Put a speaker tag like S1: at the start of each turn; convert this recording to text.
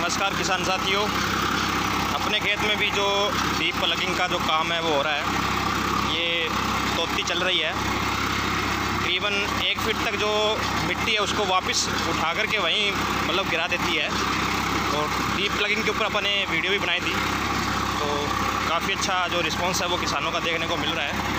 S1: नमस्कार किसान साथियों, अपने खेत में भी जो डीप प्लगिंग का जो काम है वो हो रहा है। ये तोती चल रही है, तकरीबन 1 फीट तक जो मिट्टी है उसको वापस उठा करके वहीं मतलब गिरा देती है। और डीप प्लगिंग के ऊपर अपने वीडियो भी बनाई थी, तो काफ़ी अच्छा जो रिस्पॉन्स है वो किसानों का देखने को मिल रहा है।